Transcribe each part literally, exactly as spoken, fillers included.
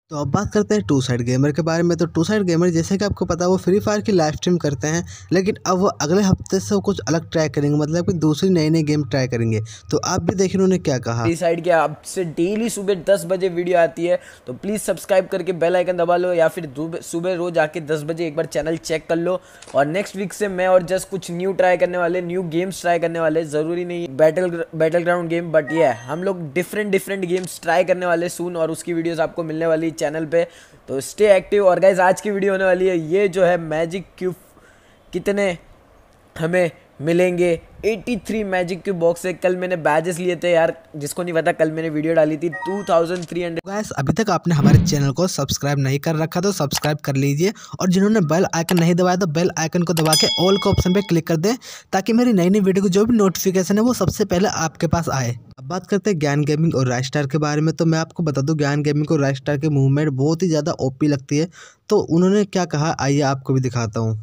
तो अब बात करते हैं टू साइड गेमर के बारे में। तो टू साइड गेमर जैसे कि आपको पता है वो फ्री फायर की लाइव स्ट्रीम करते हैं, लेकिन अब वो अगले हफ्ते से वो कुछ अलग ट्राई करेंगे, मतलब कि दूसरी नई नई गेम ट्राई करेंगे। तो आप भी देखिए उन्होंने क्या कहा। फ्री साइड के आपसे डेली सुबह दस बजे वीडियो आती है, तो प्लीज़ सब्सक्राइब करके बेल आइकन दबा लो, या फिर सुबह रोज आके दस बजे एक बार चैनल चेक कर लो। और नेक्स्ट वीक से मैं और जस्ट कुछ न्यू ट्राई करने वाले, न्यू गेम्स ट्राई करने वाले। ज़रूरी नहीं battle battleground game, but ये हम लोग डिफरेंट डिफरेंट गेम्स ट्राई करने वाले सून, और उसकी वीडियोस आपको मिलने वाली चैनल पे। तो स्टे एक्टिव। और गाइज आज की वीडियो होने वाली है, ये जो है मैजिक क्यूब कितने हमें मिलेंगे। तिरासी मैजिक क्यूब बॉक्स से कल मैंने बैजेस लिए थे यार, जिसको नहीं पता कल मैंने वीडियो डाली थी two thousand three hundred. Guys अभी तक आपने हमारे चैनल को सब्सक्राइब नहीं कर रखा तो सब्सक्राइब कर लीजिए, और जिन्होंने बेल आइकन नहीं दबाया तो बेल आइकन को दबा के ऑल के ऑप्शन पे क्लिक कर दें, ताकि मेरी नई नई वीडियो की जो भी नोटिफिकेशन है वो सबसे पहले आपके पास आए। अब बात करते हैं ज्ञान गेमिंग और राइस्टार के बारे में। तो मैं आपको बता दूं, ज्ञान गेमिंग और राइस्टार की मूवमेंट बहुत ही ज़्यादा ओपी लगती है। तो उन्होंने क्या कहा आइए आपको भी दिखाता हूँ।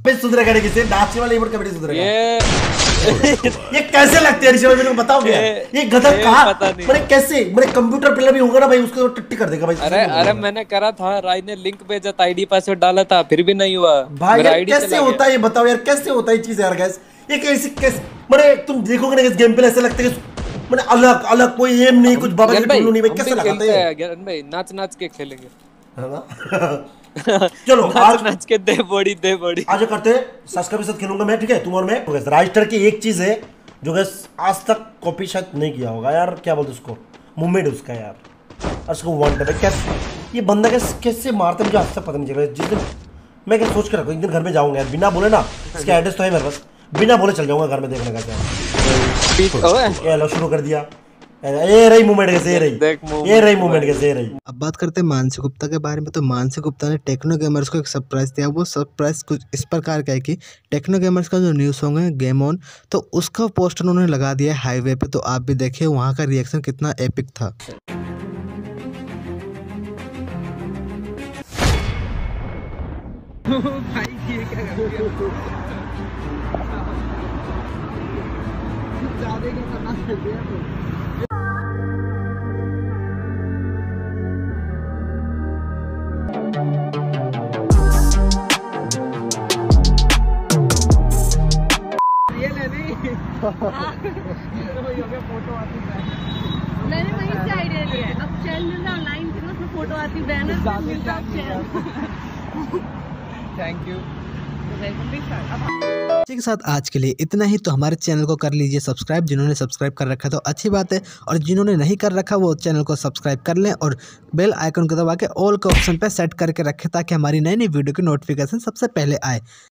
ये कैसे लगते हैं ऋषभ, मेरे को बताओगे? ये गधर कहाँ, मैंने कैसे, मेरे कंप्यूटर पे भी होगा ना भाई, उसको टट्टी कर देगा भाई। अरे अरे मैंने करा था, राय ने लिंक भेजा था, आईडी पासवर्ड डाला था, फिर भी नहीं हुआ भाई। यार कैसे होता है ये बताओ यार, कैसे होता है ये चीज यार गैस? ये कैसे कैसे मैंने तुम देखोगे ना इस गेम पे ऐसे लगता है कि मैंने अलग अलग कोई एम नहीं, कुछ बाबा जी टुल्लू नहीं भाई। कैसे लगता है ज्ञान भाई? नाच नाच के खेलेंगे है ना? चलो आज नाच के दे बॉडी दे बॉडी आज करते हैं। सस्का के साथ खेलूंगा मैं, ठीक है? तुम और मैं। राइस्टर की एक चीज है जो गैस आज तक कॉपी शायद नहीं किया होगा यार, क्या बोलते उसको, मूवमेंट उसका यार। उसको वन टैप कैसे ये बंदा कैसे कैसे मारता है मुझे आज तक पता नहीं चल रहा। जिस दिन मैं क्या सोच कर रखा, एक दिन घर में जाऊंगा यार, बिना बोले ना, इसका एड्रेस तो है मेरे पास, बिना बोले चल जाऊंगा घर में देखने का। ये लो शुरू कर दिया, ये रही मूवमेंट कैसे, ये रही ये रही मूवमेंट कैसे, ये रही। अब बात करते हैं मानसी गुप्ता के बारे में। तो मानसी गुप्ता ने टेक्नो गेमर्स को एक सरप्राइज दिया। वो सरप्राइज कुछ इस प्रकार का है कि टेक्नो गेमर्स का जो न्यू सॉन्ग है गेम ऑन, तो उसका पोस्टर उन्होंने लगा दिया है हाईवे पे। तो आप भी देखिए वहाँ का रिएक्शन कितना एपिक था। मैंने वहीं से आइडिया लिया है। अब चैनल मिलता ऑनलाइन फिर उसमें फोटो आती, बैनर मिलता। Thank you. इसी के साथ आज के लिए इतना ही। तो हमारे चैनल को कर लीजिए सब्सक्राइब, जिन्होंने सब्सक्राइब कर रखा तो अच्छी बात है, और जिन्होंने नहीं कर रखा वो चैनल को सब्सक्राइब कर लें और बेल आइकन को दबा के ऑल के ऑप्शन पे सेट करके रखें, ताकि हमारी नई नई वीडियो की नोटिफिकेशन सबसे पहले आए।